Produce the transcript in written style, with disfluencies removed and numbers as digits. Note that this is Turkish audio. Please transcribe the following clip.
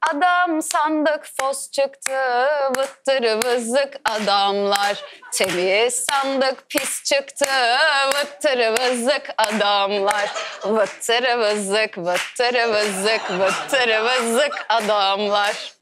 adam sandık fos çıktı. Vıttırı vızık adamlar. Temiz sandık pis çıktı. Vıttırı vızık adamlar. Vıttırı vızık, vıttırı vızık, vıttırı vızık adamlar.